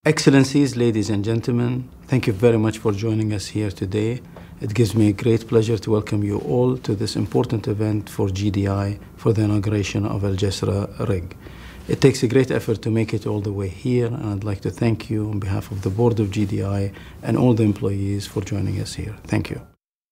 Excellencies, ladies and gentlemen, thank you very much for joining us here today. It gives me a great pleasure to welcome you all to this important event for GDI for the inauguration of Al Jasra rig. It takes a great effort to make it all the way here, and I'd like to thank you on behalf of the board of GDI and all the employees for joining us here. Thank you.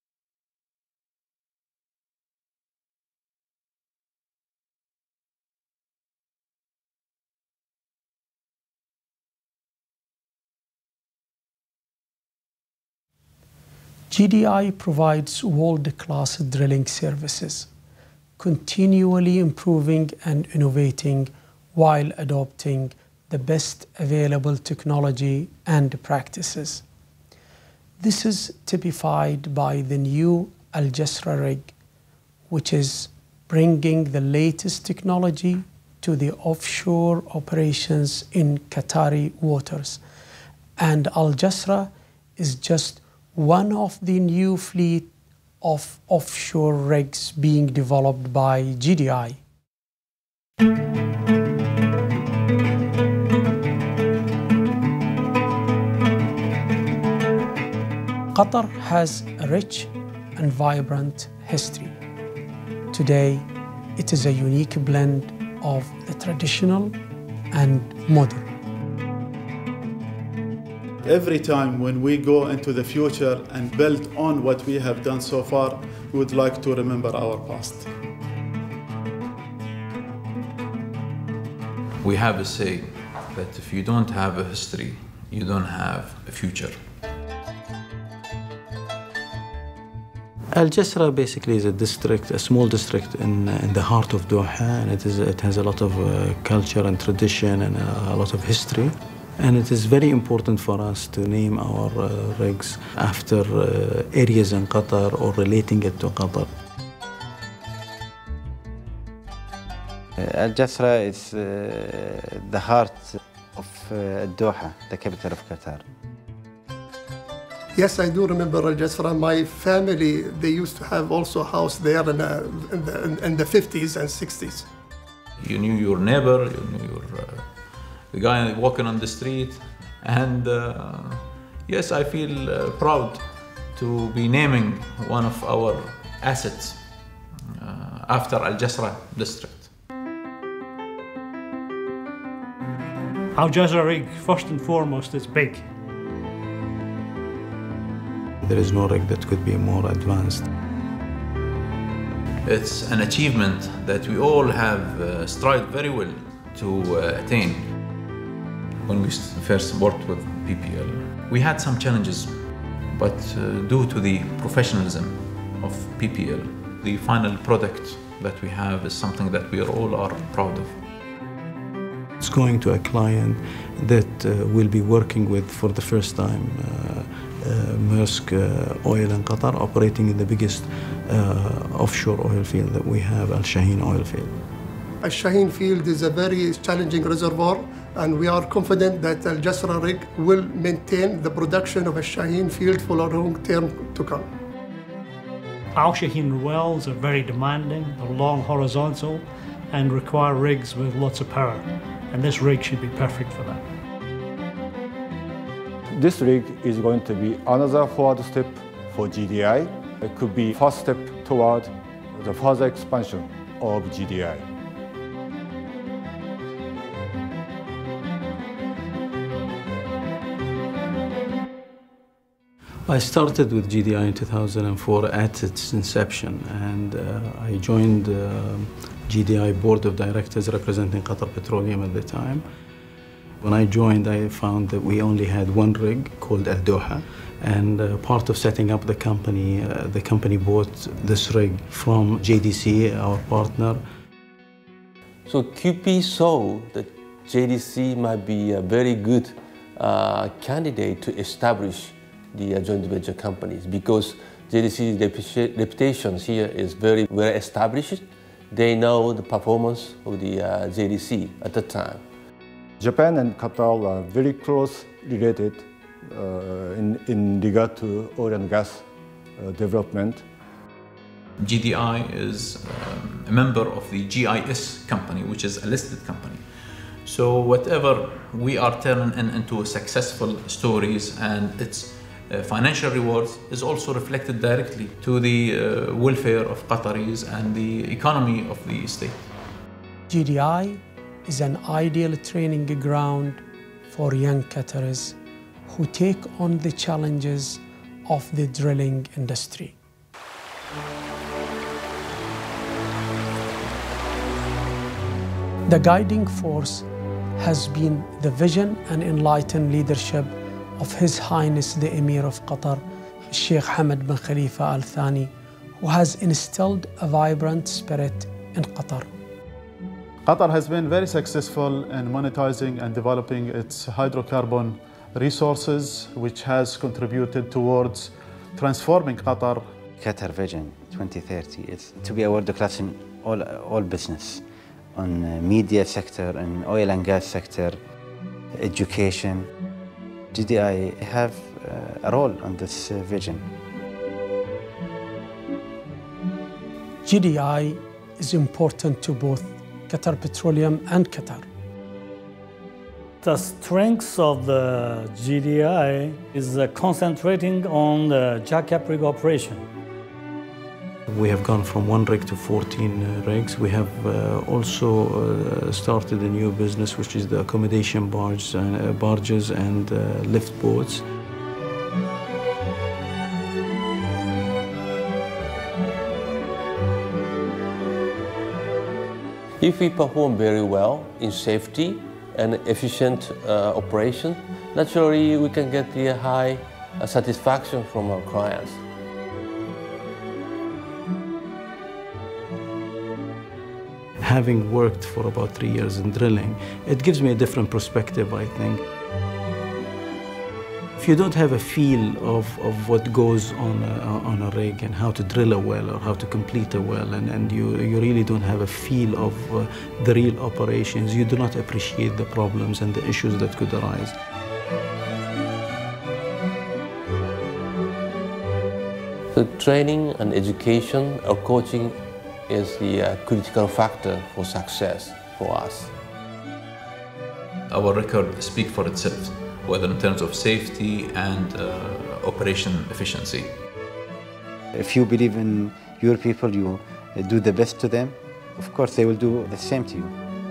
GDI provides world-class drilling services, continually improving and innovating while adopting the best available technology and practices. This is typified by the new Al Jasra rig, which is bringing the latest technology to the offshore operations in Qatari waters. And Al Jasra is just one of the new fleet of offshore rigs being developed by GDI. Qatar has a rich and vibrant history. Today, it is a unique blend of the traditional and modern. Every time when we go into the future and build on what we have done so far, we would like to remember our past. We have a saying that if you don't have a history, you don't have a future. Al Jasra basically is a district, a small district in the heart of Doha, and it has a lot of culture and tradition and a lot of history. And it is very important for us to name our rigs after areas in Qatar or relating it to Qatar. Al Jasra is the heart of Doha, the capital of Qatar. Yes, I do remember Al Jasra. My family, they used to have also a house there in the 50s and 60s. You knew your neighbor, you knew the guy walking on the street, and yes, I feel proud to be naming one of our assets after Al Jasra district. Al Jasra rig, first and foremost, is big. There is no rig that could be more advanced. It's an achievement that we all have strived very well to attain. When we first worked with PPL, we had some challenges, but due to the professionalism of PPL, the final product that we have is something that we all are proud of. It's going to a client that we'll be working with for the first time, Maersk Oil in Qatar, operating in the biggest offshore oil field that we have, Al Shaheen oil field. Al Shaheen field is a very challenging reservoir, and we are confident that Al Jasra rig will maintain the production of Al Shaheen field for a long term to come. Al Shaheen wells are very demanding, they're long horizontal and require rigs with lots of power, and this rig should be perfect for that. This rig is going to be another forward step for GDI. It could be first step toward the further expansion of GDI. I started with GDI in 2004 at its inception, and I joined GDI board of directors representing Qatar Petroleum at the time. When I joined, I found that we only had one rig called Al Doha, and part of setting up the company bought this rig from JDC, our partner. So QP saw that JDC might be a very good candidate to establish the joint venture companies, because JDC's reputation here is very well established. They know the performance of the JDC at the time. Japan and Qatar are very close related in regard to oil and gas development. GDI is a member of the GIS company, which is a listed company. So whatever we are turning into successful stories and its financial rewards is also reflected directly to the welfare of Qataris and the economy of the state. GDI is an ideal training ground for young Qataris who take on the challenges of the drilling industry. The guiding force has been the vision and enlightened leadership of His Highness the Emir of Qatar, Sheikh Hamad bin Khalifa Al Thani, who has instilled a vibrant spirit in Qatar. Qatar has been very successful in monetizing and developing its hydrocarbon resources, which has contributed towards transforming Qatar. Qatar Vision 2030 is to be a world class in all business, on media sector, and oil and gas sector, education. GDI have a role on this vision. GDI is important to both Qatar Petroleum and Qatar. The strength of the GDI is concentrating on the jackup rig operation. We have gone from 1 rig to 14 rigs. We have also started a new business, which is the accommodation barges and lift boats. If we perform very well in safety and efficient operation, naturally we can get the high satisfaction from our clients. Having worked for about 3 years in drilling, it gives me a different perspective, I think. If you don't have a feel of what goes on a rig and how to drill a well or how to complete a well, and you really don't have a feel of the real operations, you do not appreciate the problems and the issues that could arise. The training and education or coaching is the critical factor for success for us. Our record speaks for itself, whether in terms of safety and operation efficiency. If you believe in your people, you do the best to them, of course they will do the same to you.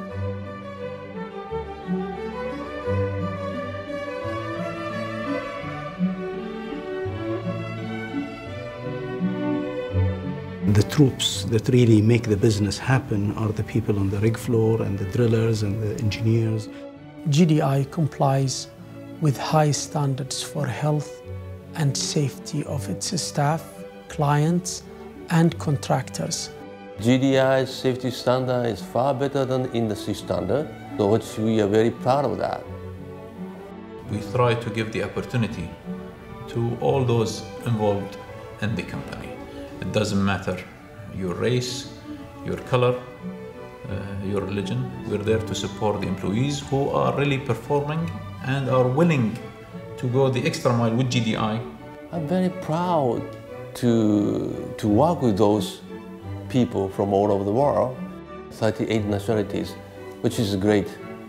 The troops that really make the business happen are the people on the rig floor and the drillers and the engineers. GDI complies with high standards for health and safety of its staff, clients, and contractors. GDI's safety standard is far better than industry standard, so we are very proud of that. We try to give the opportunity to all those involved in the company. It doesn't matter your race, your color, your religion. We're there to support the employees who are really performing and are willing to go the extra mile with GDI. I'm very proud to work with those people from all over the world, 38 nationalities, which is great.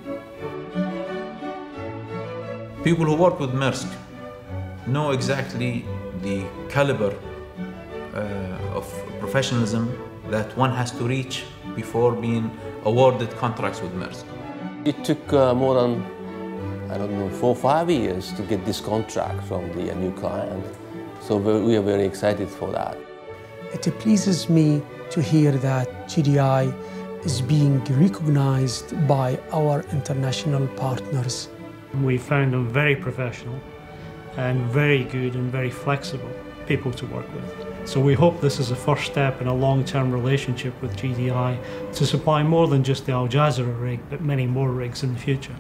People who work with Maersk know exactly the caliber of professionalism that one has to reach before being awarded contracts with Maersk. It took more than, 4 or 5 years to get this contract from the new client. So we are very excited for that. It pleases me to hear that GDI is being recognized by our international partners. We found them very professional and very good and very flexible people to work with. So we hope this is a first step in a long-term relationship with GDI to supply more than just the Al Jazeera rig, but many more rigs in the future.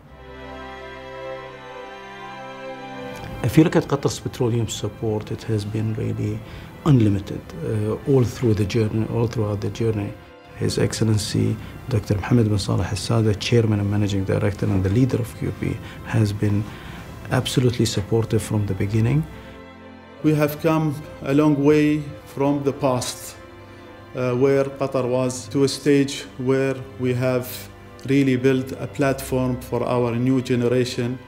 If you look at Qatar's petroleum support, it has been really unlimited all throughout the journey. His Excellency Dr. Mohammed bin Saleh Al Saada, Chairman and Managing Director and the leader of QP, has been absolutely supportive from the beginning. We have come a long way from the past, where Qatar was to a stage where we have really build a platform for our new generation.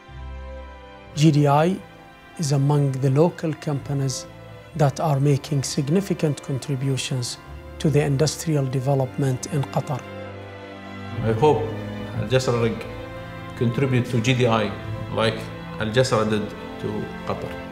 GDI is among the local companies that are making significant contributions to the industrial development in Qatar. I hope Al Jasra Rig contribute to GDI like Al Jasra did to Qatar.